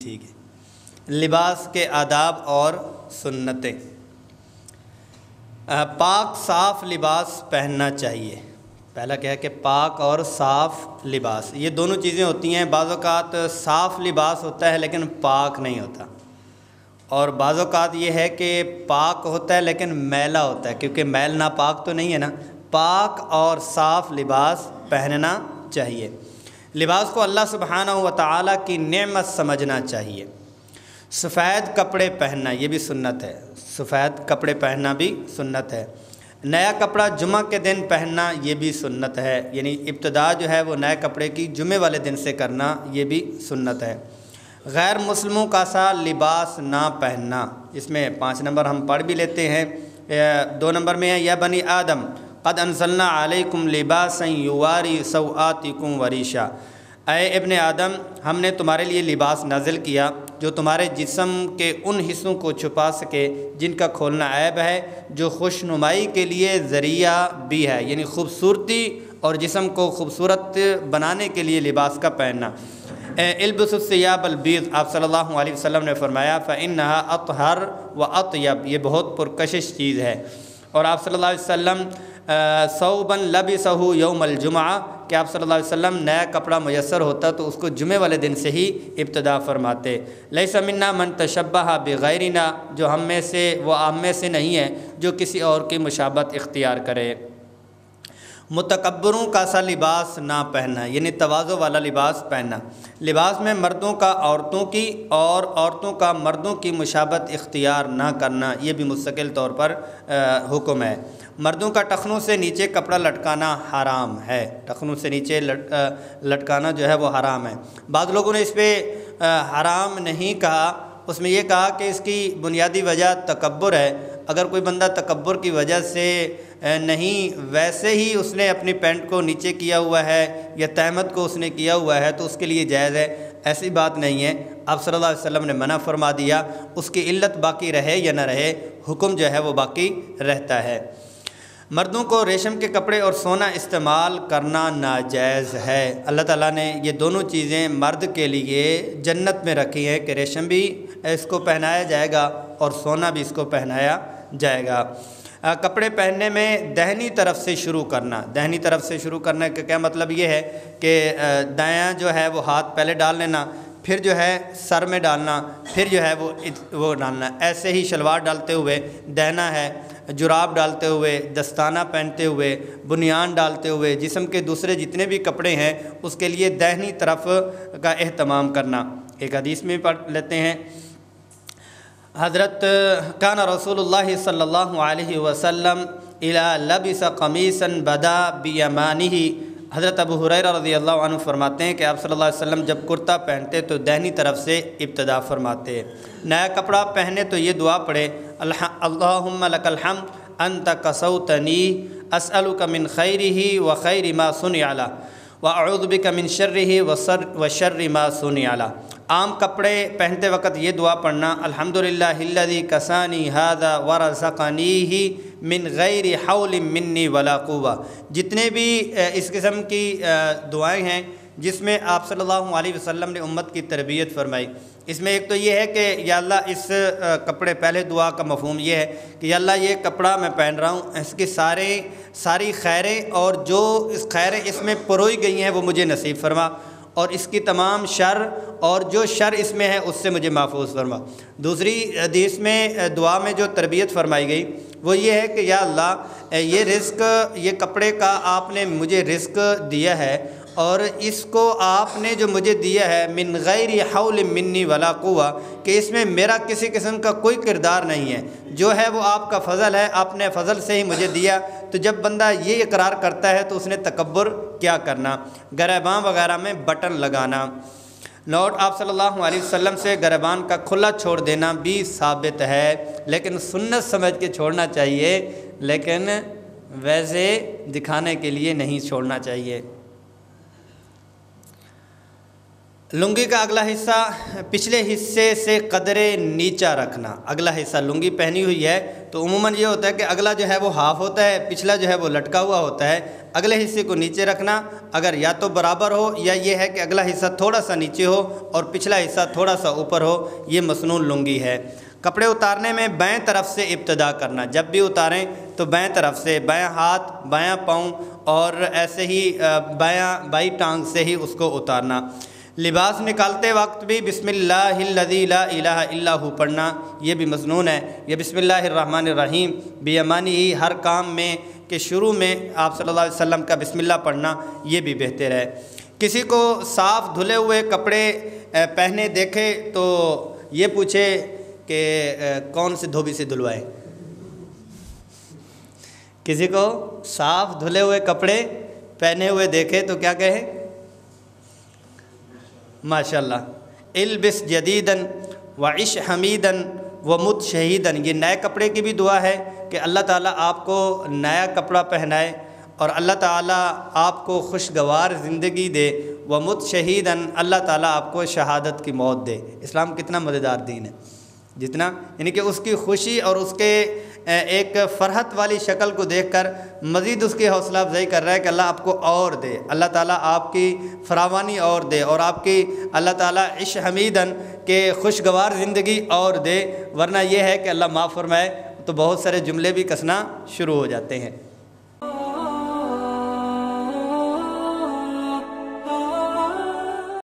ٹھیک ہے۔ لباس کے آداب اور سنتیں۔ پاک صاف لباس پہننا چاہیے۔ پہلا کیا ہے کہ پاک اور صاف لباس، یہ دونوں چیزیں ہوتی ہیں۔ بعض اوقات صاف لباس ہوتا ہے لیکن پاک نہیں ہوتا، اور بعض اوقات یہ ہے کہ پاک ہوتا ہے لیکن میلا ہوتا ہے، کیونکہ میل ناپاک تو نہیں ہے نا۔ پاک اور صاف لباس پہننا چاہیے۔ لباس کو اللہ سبحانہ و تعالیٰ کی نعمت سمجھنا چاہیے۔ سفید کپڑے پہننا یہ بھی سنت ہے، سفید کپڑے پہننا بھی سنت ہے۔ نیا کپڑا جمعہ کے دن پہننا یہ بھی سنت ہے، یعنی ابتدا جو ہے وہ نئے کپڑے کی جمعے والے دن سے کرنا یہ بھی سنت ہے۔ غیر مسلموں کا سا لباس نہ پہننا، اس میں 5 نمبر ہم پڑھ بھی لیتے ہیں۔ 2 نمبر میں ہے یا بنی آدم قد انزلنا علیکم لباسا یواری سوآتکم وریشا، اے ابن آدم ہم نے تمہارے لیے لباس نازل کیا جو تمہارے جسم کے ان حصوں کو چھپا سکے جن کا کھولنا عیب ہے، جو خوش نمائی کے لیے ذریعہ بھی ہے، یعنی خوبصورتی اور جسم کو خوبصورت بنانے کے لیے لباس کا پہننا۔ البسوا الثیاب البیض، آپ صلی اللہ علیہ وسلم نے فرمایا فإنها اطہر واطیب، یہ بہت پرکشش چیز ہے۔ اور آپ صلی اللہ علیہ وسلم ثوبا لبسہ یوم الجمعہ، کہ آپ صلی اللہ علیہ وسلم نیا کپڑا میسر ہوتا تو اس کو جمعے والے دن سے ہی ابتدا فرماتے۔ لیس منا من تشبہ بغیرنا، جو ہم میں سے وہ ہم میں سے نہیں ہے جو کسی اور کی مشابہت اختیار کرے۔ متکبروں کا سا لباس نہ پہننا، یعنی تواضع والا لباس پہننا۔ لباس میں مردوں کا عورتوں کی اور عورتوں کا مردوں کی مشابہت اختیار نہ کرنا، یہ بھی مستقل طور پر حکم ہے۔ مردوں کا ٹخنوں سے نیچے کپڑا لٹکانا حرام ہے، ٹخنوں سے نیچے لٹکانا جو ہے وہ حرام ہے۔ بعض لوگوں نے اس پہ حرام نہیں کہا، اس میں یہ کہا کہ اس کی بنیادی وجہ تکبر ہے۔ اگر کوئی بندہ تکبر کی وجہ سے نہیں، ویسے ہی اس نے اپنی پینٹ کو نیچے کیا ہوا ہے یا تہمت کو اس نے کیا ہوا ہے تو اس کے لیے جائز ہے، ایسی بات نہیں ہے۔ آپ صلی اللہ علیہ وسلم نے منع فرما دیا، اس کی علت باقی رہے یا نہ رہے، حکم جو ہے وہ باقی رہتا ہے۔ مردوں کو ریشم کے کپڑے اور سونا استعمال کرنا ناجائز ہے۔ اللہ تعالیٰ نے یہ دونوں چیزیں مرد کے لیے جنت میں رکھی ہیں کہ ریشم بھی اس کو پہنایا جائے گا اور سونا بھی اس کو پہنایا جائے گا۔ کپڑے پہننے میں دہنی طرف سے شروع کرنا، دہنی طرف سے شروع کرنے کا کیا مطلب یہ ہے کہ دایاں جو ہے وہ ہاتھ پہلے ڈال لینا، پھر جو ہے سر میں ڈالنا، پھر جو ہے وہ ڈالنا، ایسے ہی شلوار ڈالتے ہوئے دہنا ہے، جراب ڈالتے ہوئے، دستانہ پہنتے ہوئے، بنیان ڈالتے ہوئے، جسم کے دوسرے جتنے بھی کپڑے ہیں اس کے لیے دہنی طرف کا اہتمام کرنا۔ ایک حدیث میں پڑھ لیتے ہیں، حضرت کان رسول اللہ صلی اللہ علیہ وسلم اذا لبس قمیصا بدا بیمانہ، حضرت ابو ہریرہ رضی اللہ عنہ فرماتے ہیں کہ آپ صلی اللہ علیہ وسلم جب کرتا پہنتے تو دہنی طرف سے ابتدا فرماتے۔ نیا کپڑا پہنے تو یہ دعا پڑھے، اللہم لک الحمد انت کسوتنی اسألک من خیرہ وخیر ما صنع لہ واعوذ بک من شرہ وشر ما صنع لہ۔ عام کپڑے پہنتے وقت یہ دعا پڑھنا، الحمدللہ الذی کسانی ھذا ورزقنیہ من غیر حول منی ولا قوہ۔ جتنے بھی اس قسم کی دعائیں ہیں جس میں آپ صلی اللہ علیہ وسلم نے امت کی تربیت فرمائی، اس میں ایک تو یہ ہے کہ یا اللہ اس کپڑے، پہلے دعا کا مفہوم یہ ہے کہ یا اللہ یہ کپڑا میں پہن رہا ہوں، اس کی ساری خیریں اور جو اس خیریں اس میں پروئی گئی ہیں وہ مجھے نصیب فرما، اور اس کی تمام شر اور جو شر اس میں ہے اس سے مجھے محفوظ فرما۔ دوسری حدیث میں دعا میں جو تربیت فرمائی گئی وہ یہ ہے کہ یا اللہ یہ رزق، یہ کپڑے کا آپ نے مجھے رزق دیا ہے اور اس کو آپ نے جو مجھے دیا ہے من غیر حول منی ولا قوہ، کہ اس میں میرا کسی قسم کا کوئی کردار نہیں ہے، جو ہے وہ آپ کا فضل ہے، آپ نے فضل سے ہی مجھے دیا۔ تو جب بندہ یہ اقرار کرتا ہے تو اس نے تکبر کیا کرنا۔ گریباں وغیرہ میں بٹن لگانا، نوٹ آپ صلی اللہ علیہ وسلم سے گریبان کا کھلا چھوڑ دینا بھی ثابت ہے، لیکن سنت سمجھ کے چھوڑنا چاہیے، لیکن ویسے دکھانے کے لیے نہیں چھوڑنا چاہیے۔ لنگی کا اگلا حصہ پچھلے حصے سے قدرے نیچا رکھنا. اگلا حصہ لنگی پہنی ہوئی ہے تو عموماً یہ ہوتا ہے کہ اگلا جو ہے وہ ہاف ہوتا ہے، پچھلا جو ہے وہ لٹکا ہوا ہوتا ہے. اگلے حصے کو نیچے رکھنا، اگر یا تو برابر ہو یا یہ ہے کہ اگلا حصہ تھوڑا سا نیچے ہو اور پچھلا حصہ تھوڑا سا اوپر ہو، یہ مسنون لنگی ہے. کپڑے اتارنے میں بائیں طرف سے ابتدا کرنا. جب بھی اتاریں تو بائیں طرف سے، بائیں ہاتھ، بائیں پاؤں اور ایسے ہی بائیں ٹانگ سے ہی اس کو اتارنا. لباس نکالتے وقت بھی بسم اللہ الذی لا الہ الا ہو پڑھنا، یہ بھی مسنون ہے. یا بسم اللہ الرحمن الرحیم بیمانی ہی، ہر کام میں کہ شروع میں آپ صلی اللہ علیہ وسلم کا بسم اللہ پڑھنا یہ بھی بہتر ہے. کسی کو صاف دھلے ہوئے کپڑے پہنے دیکھے تو یہ پوچھے کہ کون سے دھوبی سے دھلوائے. کسی کو صاف دھلے ہوئے کپڑے پہنے ہوئے دیکھے تو کیا کہے؟ ماشاءاللہ. البس جدیدن وعش حمیدن ومت شہیدن، یہ نئے کپڑے کی بھی دعا ہے کہ اللہ تعالیٰ آپ کو نیا کپڑا پہنائے اور اللہ تعالیٰ آپ کو خوشگوار زندگی دے. ومت شہیدن، اللہ تعالیٰ آپ کو شہادت کی موت دے. اسلام کتنا مزیدار دین ہے، جتنا یعنی کہ اس کی خوشی اور اس کے ایک فرحت والی شکل کو دیکھ کر مزید اس کی حوصلہ افزائی کر رہا ہے کہ اللہ آپ کو اور دے، اللہ تعالیٰ آپ کی فراوانی اور دے، اور آپ کی اللہ تعالیٰ عش حمیدن کہ خوشگوار زندگی اور دے. ورنہ یہ ہے کہ اللہ معاف فرمائے تو بہت سارے جملے بھی کسنا شروع ہو جاتے ہیں.